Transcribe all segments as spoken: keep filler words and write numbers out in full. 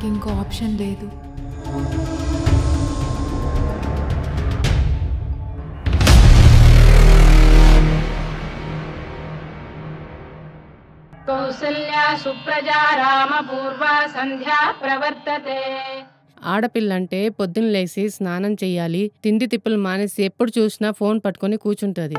నాకు ఇంకో ఆప్షన్ లేదు. కౌసల్యా సుప్రజా రామ పూర్వ సంధ్యా ప్రవర్తతే. ఆడపిల్లంటే పొద్దున్న లేసి స్నానం చెయ్యాలి, తిండి తిప్పులు మానేసి ఎప్పుడు చూసినా ఫోన్ పట్టుకొని కూర్చుంటుంది.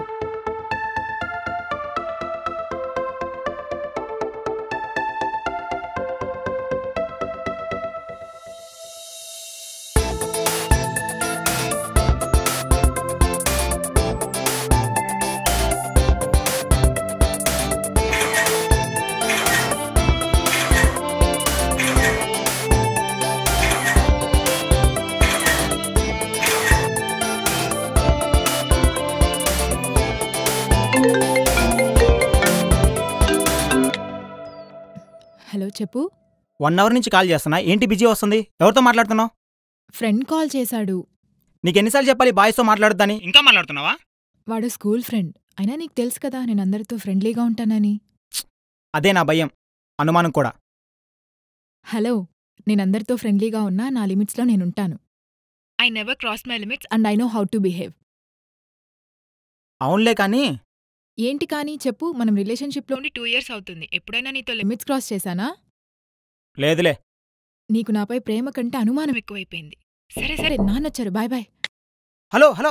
హలో చెప్పు. వన్ అవర్ నుంచి కాల్ చేస్తున్నా, ఏంటి బిజీ వస్తుంది? ఎవరితో మాట్లాడుతున్నావు? ఫ్రెండ్ కాల్ చేశాడు. నీకెన్నిసార్లు చెప్పాలి బాయ్స్తో మాట్లాడొద్దని? ఇంకా మాట్లాడుతున్నావా? వాడు స్కూల్ ఫ్రెండ్. అయినా నీకు తెలుసు కదా నేను అందరితో ఫ్రెండ్లీగా ఉంటానని. అదే నా భయం, అనుమానం కూడా. హలో, నేనందరితో ఫ్రెండ్లీగా ఉన్నా నా లిమిట్స్లో నేనుంటాను. I never cross my limits and I know how to behave. అవునులే కానీ ఏంటి కానీ చెప్పు. మనం రిలేషన్షిప్లో ఉండి టూ ఇయర్స్ అవుతుంది. ఎప్పుడైనా నీతో లిమిట్స్ క్రాస్ చేశానా? లేదులే. నీకు నాపై ప్రేమ కంటే అనుమానం ఎక్కువైపోయింది. సరే సరే, నాన్నొచ్చారు, బాయ్ బాయ్. హలో హలో,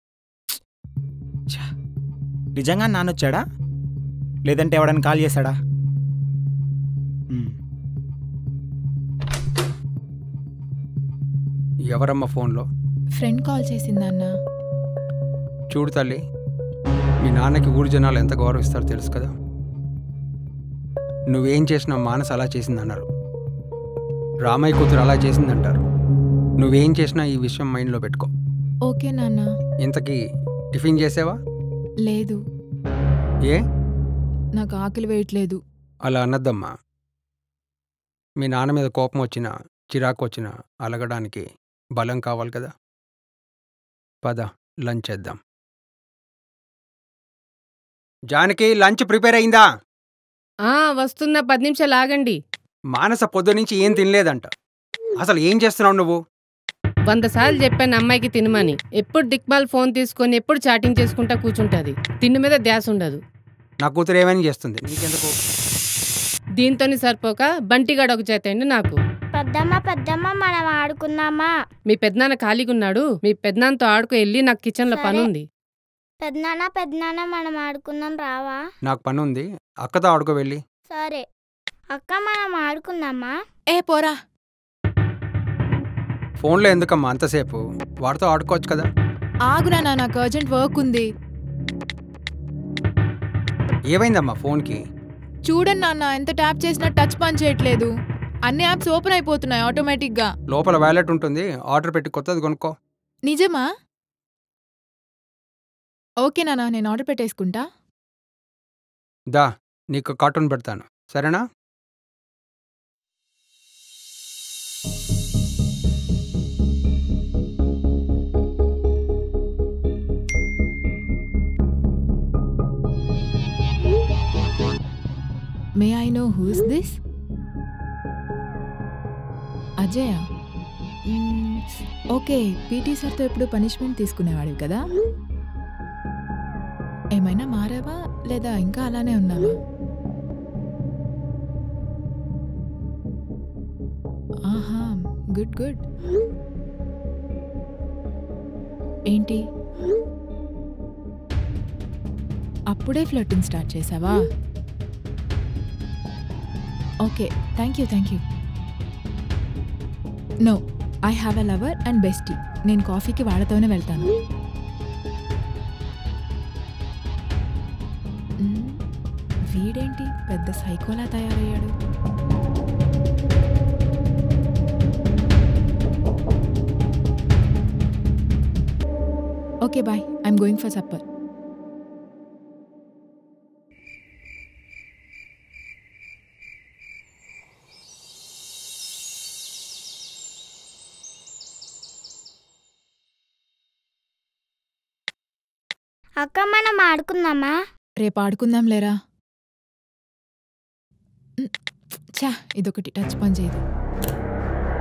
నిజంగా నాన్నొచ్చాడా లేదంటే ఎవడని కాల్ చేశాడా? ఎవరమ్మా ఫోన్లో? ఫ్రెండ్ కాల్ చేసిందన్నా. చూడు తల్లి, మీ నాన్నకి ఊరి జనాలు ఎంత గౌరవిస్తారో తెలుసు కదా. నువ్వేం చేసినా మానస అలా చేసిందన్నారు, రామయ్య కూతురు అలా చేసిందంటారు. నువ్వేం చేసినా ఈ విషయం మైండ్లో పెట్టుకో. ఓకే నాన్న. ఇంతకీ టిఫిన్ చేసావా? లేదు. ఏ? నాకు ఆకలి వేయట్లేదు. అలా అన్నద్దమ్మా. మీ నాన్న మీద కోపం వచ్చినా చిరాకు వచ్చినా అలగడానికి బలం కావాలి కదా. పద, లంచ్ చేద్దాం. జానకి, లంచ్ ప్రిపేర్ అయిందా? ఆ వస్తున్నా, పది నిమిషాలు ఆగండి. మానస పొద్దు నుంచి ఏం తినలేదంట. అసలు ఏం చేస్తున్నావు నువ్వు? వంద సార్లు చెప్పాను అమ్మాయికి తినమని. ఎప్పుడు దిక్మాల్ ఫోన్ తీసుకొని ఎప్పుడు చాటింగ్ చేసుకుంటా కూర్చుంటుంది. తిండి మీద ధ్యాస ఉండదు. నా కూతురు ఏమైనా చేస్తుంది, నీకెందుకు? దీంతోని సరిపోక బంటిగాడు ఒక చేతండి నాకు. పెద్దమ్మ పెద్దమ్మ మనం ఆడుకుందామా? మీ పెద్దనాన్న ఖాళీగున్నాడు, మీ పెద్దనాన్నతో ఆడుకో వెళ్ళి, నాకు కిచెన్ లో పని ఉంది. పెద్దనాన్న పెద్దనాన్న మనం ఆడుకుందాం రావా? నాకు పని ఉంది, అక్కతో ఆడుకో వెళ్ళి. సరే అక్క, మనం ఆడుకుందామా? ఏ పోరా. ఫోన్లో ఎందుకమ్మా అంతసేపు? వాడితో ఆడుకోవచ్చు కదా. ఆగునా, నాకు అర్జెంట్ వర్క్ ఉంది. ఏమైందమ్మా ఫోన్కి? చూడండి నాన్న, ఎంత ట్యాప్ చేసినా టచ్ పని చేయట్లేదు. అన్ని యాప్స్ ఓపెన్ అయిపోతున్నాయి ఆటోమేటిక్గా. లోపల వ్యాలెట్ ఉంటుంది, ఆర్డర్ పెట్టి కొత్తది కొనుక్కో. నిజమా? ఓకే నాన్న, నేను ఆర్డర్ పెట్టేసుకుంటా. దా, నీకు కార్టూన్ పెడతాను, సరేనా? May I know who is this? Ajay. Okay, PT సార్తో ఎప్పుడు పనిష్మెంట్ తీసుకునేవాడివి కదా. ఏమైనా మారావా లేదా ఇంకా అలానే ఉన్నావా? ఆహా, గుడ్ గుడ్. ఏంటి అప్పుడే ఫ్లర్టింగ్ స్టార్ట్ చేసావా? Okay, thank you thank you. No, I have a lover and bestie. నేను కాఫీకి వాళ్ళతోనే వెళ్తాను. వీడేంటి పెద్ద సైకోలా తయారయ్యాడు? Okay bye, I'm going for supper. అక్క, మనం ఆడుకుందామా? రేపు ఆడుకుందాం లేరా. చా, ఇదొకటి టచ్ పని చేయదు.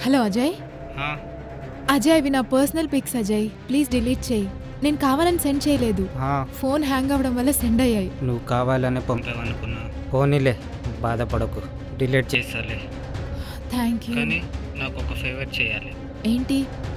హలో అజయ్. ఆ, అజయ్ అవి నా personal pics Ajay, please delete చేయి. నేను కావాలని సెండ్ చేయలేదు, ఆ, ఫోన్ హ్యాంగ్ అవ్వడం వల్ల సెండ్ అయ్యాయి. నువ్వు కావాలనే పంపావనుకున్నా. పోనీలే, బాధపడకు, డిలీట్ చేసాలే. Thank you. కానీ నాకు ఒక ఫేవర్ చేయాలి. ఏంటి?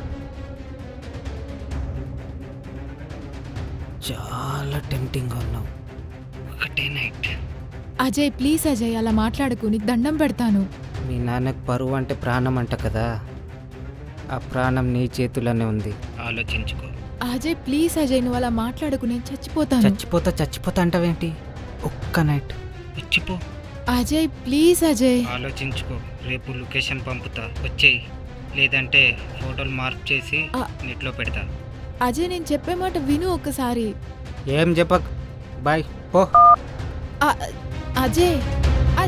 చాలా టెంప్టింగ్గా ఉన్నావు. ఒకటే నైట్. అజయ్ ప్లీజ్ అజయ్ అలా మాట్లాడకు, నీకు దండం పెడతాను. మీ నాన్నకు పరువు అంటే ప్రాణం అంట కదా, ఆ ప్రాణం నీ చేతుల్లోనే ఉంది. ఆలోచించుకో. అజయ్ ప్లీజ్ అజయ్ నువ్వు అలా మాట్లాడకు, నేను చచ్చిపోతాను. చచ్చిపోతా చచ్చిపోతా అంటావేంటి? ఒక్క నైట్ వచ్చిపో. అజయ్ ప్లీజ్ అజయ్. ఆలోచించుకో. రేపు లొకేషన్ పంపుతా, వచ్చేయి. లేదంటే ఫోటోలు మార్క్ చేసి ఆ. నెట్లో పెడతా. అజయ్ నేను చెప్పే మాట విను ఒక్కసారి. ఏం చెప్పక్, బాయ్ పో. అ- అజయ్ అ-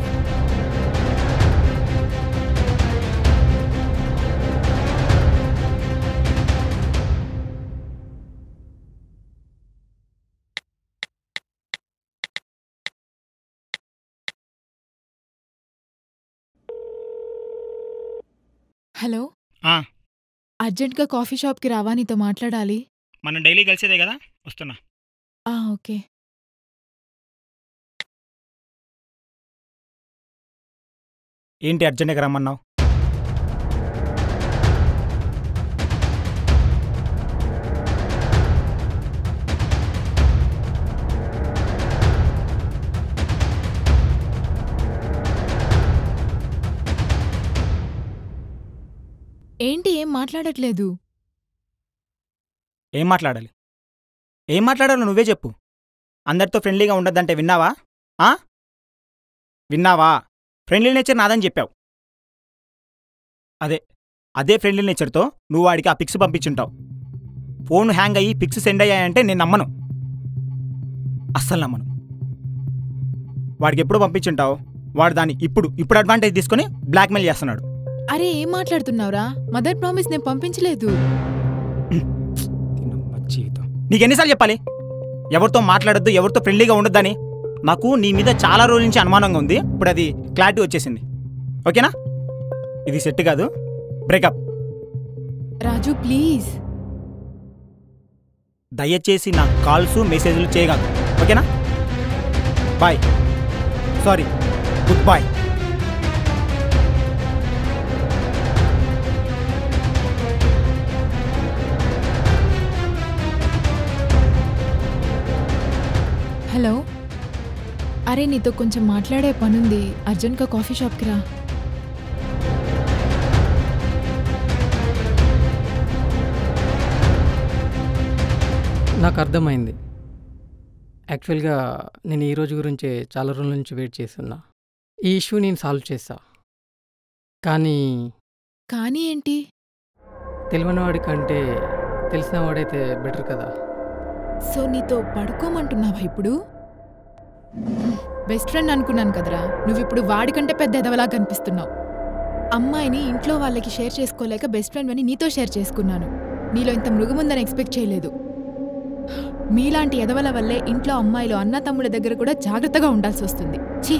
హలో, ఆ, అర్జెంట్గా కాఫీ షాప్కి రావా, నీతో మాట్లాడాలి. మనం డైలీ కలిసేదే కదా, వస్తున్నా. ఆ ఓకే. ఏంటి అర్జెంట్గా రమ్మన్నావు? ఏంటి ఏం మాట్లాడట్లేదు? ఏం మాట్లాడాలి? ఏం మాట్లాడాలో నువ్వే చెప్పు. అందరితో ఫ్రెండ్లీగా ఉండద్దంటే విన్నావా? ఆ విన్నావా? ఫ్రెండ్లీ నేచర్ నాదని చెప్పావు. అదే అదే ఫ్రెండ్లీ నేచర్తో నువ్వు వాడికి ఆ పిక్స్ పంపించుంటావు. ఫోన్ హ్యాంగ్ అయ్యి పిక్స్ సెండ్ అయ్యాయంటే నేను నమ్మను, అస్సలు నమ్మను. వాడికి ఎప్పుడు పంపించుంటావు? వాడు దాన్ని ఇప్పుడు ఇప్పుడు అడ్వాంటేజ్ తీసుకొని బ్లాక్మెయిల్ చేస్తున్నాడు. అరే ఏం మాట్లాడుతున్నావురా? మదర్ ప్రామిస్ నేను పంపించలేదు. జీవితం నీకెన్నిసార్లు చెప్పాలి ఎవరితో మాట్లాడొద్దు, ఎవరితో ఫ్రెండ్లీగా ఉండొద్దని? నాకు నీ మీద చాలా రోజుల నుంచి అనుమానంగా ఉంది, ఇప్పుడు అది క్లారిటీ వచ్చేసింది. ఓకేనా? ఇది సెట్ కాదు, బ్రేకప్. Raju please. దయచేసి నా కాల్స్ మెసేజ్లు చేయగలదు, ఓకేనా? Bye. Sorry, good bye. Hello, అరే నీతో కొంచెం మాట్లాడే పనుంది, అర్జెంట్గా కాఫీ షాప్కి రా. నాకు అర్థమైంది. యాక్చువల్గా నేను ఈ రోజు గురించి చాలా రోజుల నుంచి వెయిట్ చేస్తున్నా. ఈ ఇష్యూ నేను సాల్వ్ చేస్తా. కానీ కానీ ఏంటి? తెలియని వాడి కంటే తెలిసిన వాడైతే బెటర్ కదా. సో నీతో పడుకోమంటున్నావా ఇప్పుడు? బెస్ట్ ఫ్రెండ్ అనుకున్నాను కదరా, నువ్విప్పుడు వాడికంటే పెద్ద ఎదవలా కనిపిస్తున్నావు. అమ్మాయిని ఇంట్లో వాళ్ళకి షేర్ చేసుకోలేక బెస్ట్ ఫ్రెండ్ అని నీతో షేర్ చేసుకున్నాను. నీలో ఇంత మృగముందని ఎక్స్పెక్ట్ చేయలేదు. మీలాంటి ఎదవల వల్లే ఇంట్లో అమ్మాయిలు అన్న తమ్ముళ్ళ దగ్గర కూడా జాగ్రత్తగా ఉండాల్సి వస్తుంది. ఛీ!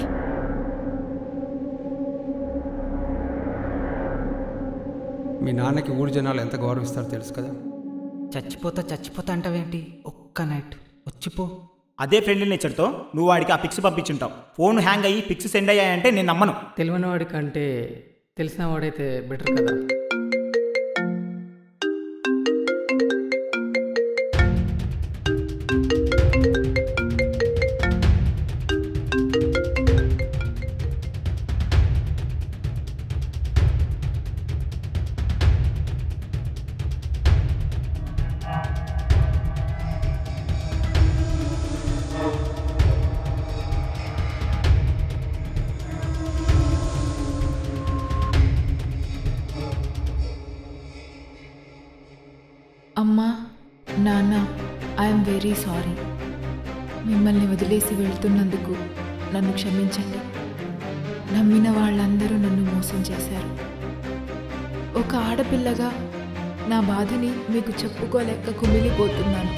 మీ నాన్నకి ఊరి జనాలు ఎంత గౌరవిస్తారో తెలుసు కదా. చచ్చిపోతా చచ్చిపోతా అంటావేంటి? ఒక్క నైట్ వచ్చిపో. అదే ఫ్రెండ్లీ నేచర్తో నువ్వు వాడికి ఆ పిక్స్ పంపించుంటావు. ఫోన్ హ్యాంగ్ అయ్యి పిక్స్ సెండ్ అయ్యాయంటే నేను నమ్మను. తెలియని వాడి కంటే తెలిసిన వాడైతే బెటర్ కదా. అమ్మా, నాన్న, ఐఎమ్ వెరీ సారీ. మిమ్మల్ని వదిలేసి వెళ్తున్నందుకు నన్ను క్షమించండి. నమ్మిన వాళ్ళందరూ నన్ను మోసం చేశారు. ఒక ఆడపిల్లగా నా బాధని మీకు చెప్పుకోలేక కుమిలిపోతున్నాను.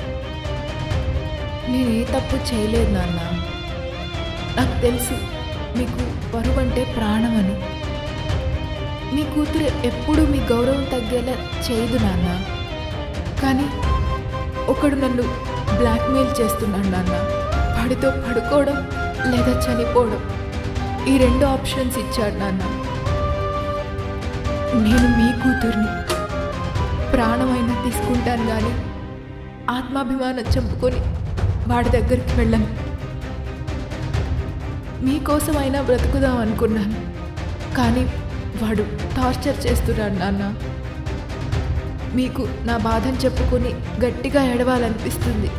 నేనే తప్పు చేయలేదు నాన్న. నాకు తెలుసు మీకు పరువంటే ప్రాణమని. మీ కూతురు ఎప్పుడూ మీ గౌరవం తగ్గేలా చేయదు నాన్న. కానీ ఒకడు నన్ను బ్లాక్మెయిల్ చేస్తున్నాడు నాన్న. వాడితో పడుకోవడం లేదా చనిపోవడం, ఈ రెండు ఆప్షన్స్ ఇచ్చాడు నాన్న. నేను మీ కూతుర్ని ప్రాణమైనా తీసుకుంటాను కానీ ఆత్మాభిమానం చంపుకొని వాడి దగ్గరికి వెళ్ళను. మీకోసమైనా బ్రతుకుదాం అనుకున్నాను, కానీ వాడు టార్చర్ చేస్తున్నాడు నాన్న. మీకు నా బాధను చెప్పుకొని గట్టిగా ఏడవాలనిపిస్తుంది,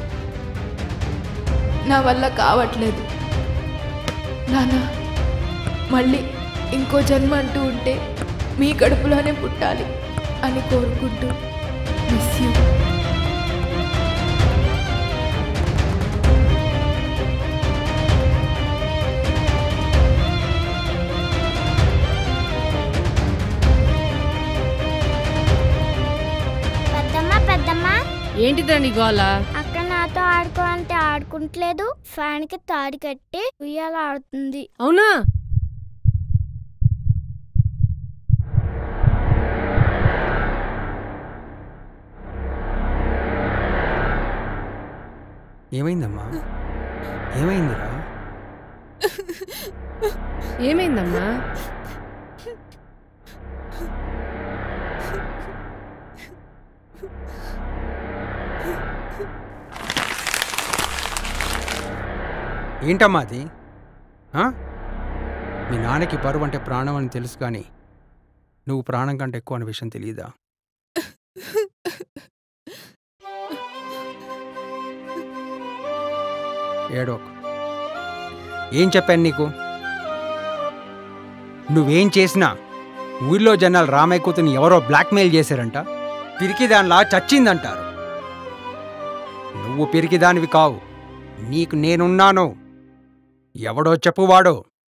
నా వల్ల కావట్లేదు నాన్న. మళ్ళీ ఇంకో జన్మ అంటూ ఉంటే మీ కడుపులోనే పుట్టాలి అని కోరుకుంటూ మిస్ యూ. ఏంటిదా నీ గోల? అక్క నాతో ఆడుకో అంటే ఆడుకుంటలేదు, ఫ్యాన్ కి తాడి కట్టి ఉయ్యాల ఆడుతుంది. అవునా? ఏమైందమ్మా? ఏమైందిరా? ఏమైందమ్మా? ఏంటమ్మా అది? మీ నాన్నకి పరువు అంటే ప్రాణం అని తెలుసు, కానీ నువ్వు ప్రాణం కంటే ఎక్కువ అనే విషయం తెలియదా? ఏడోకు. ఏం చెప్పాను నీకు? నువ్వేం చేసినా ఊళ్ళో జనాలు రామయ్య కూతుని ఎవరో బ్లాక్మెయిల్ చేశారంట, పిరికిదానిలా చచ్చిందంటారు. నువ్వు పిరికిదానివి కావు, నీకు నేనున్నాను. ఎవడో చెప్పువాడో.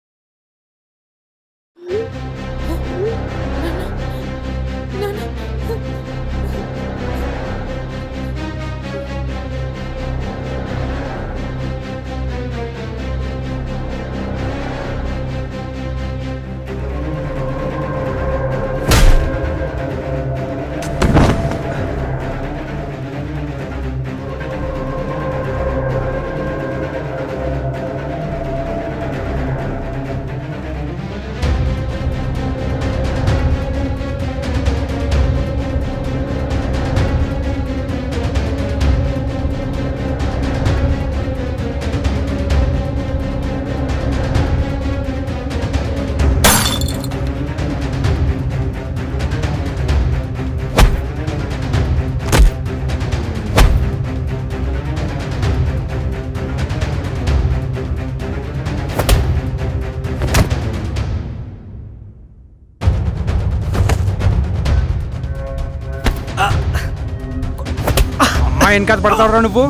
అమ్మాయి వెనకాల పడతావురా నువ్వు?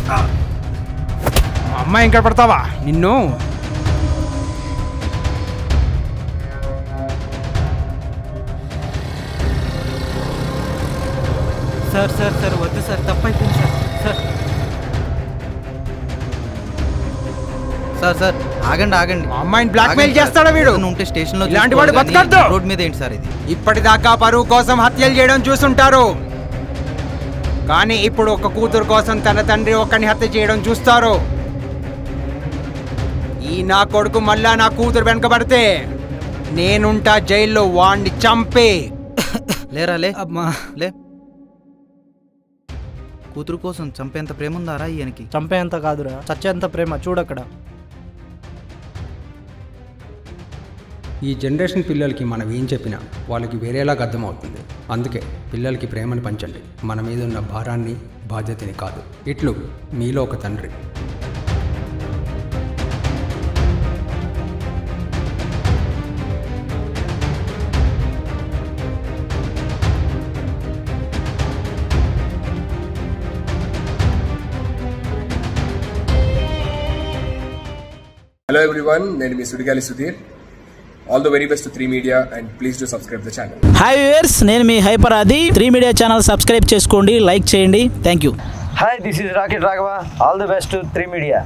అమ్మాయి వెనకాల పడతావా నిన్ను? సార్ సార్ సార్ వద్దు సార్, తప్పైపోయింది సార్. సార్ సార్ సార్ ఆగండి ఆగండి. అమ్మాయిని బ్లాక్మెయిల్ చేస్తాడా వీడు? ఉంటే స్టేషన్ లో ఇలాంటి వాడు బతకద్దు. రోడ్ మీద ఏంటి సార్ ఇది? ఇప్పటిదాకా పరువు కోసం హత్యలు చేయడం చూస్తుంటారు, కానీ ఇప్పుడు ఒక కూతురు కోసం తన తండ్రి ఒక్కని హత్య చేయడం చూస్తారు. ఈ నా కొడుకు మళ్ళా నా కూతురు వెనకబడితే నేనుంటా జైల్లో వాణ్ణి చంపే. లేరా లే అమ్మా లే. కూతురు కోసం చంపేంత ప్రేమ ఉందారా ఈయనకి? చంపేంత కాదురా, చచ్చేంత ప్రేమ. చూడక్కడ ఈ జనరేషన్ పిల్లలకి మనం ఏం చెప్పినా వాళ్ళకి వేరేలాగా అర్థమవుతుంది. అందుకే పిల్లలకి ప్రేమను పంచండి, మన మీద ఉన్న భారాన్ని బాధ్యతని కాదు. ఇట్లు మీలో ఒక తండ్రి. Hello everyone, నేను మీ Sudigali Sudheer. All the very best to three media and please do subscribe the channel. Hi viewers, నేను మీ hyper Aadi. three media channel subscribe చేసుకోండి, లైక్ చేయండి. Thank you. Hi, this is Raket Raghava. All the best to three media.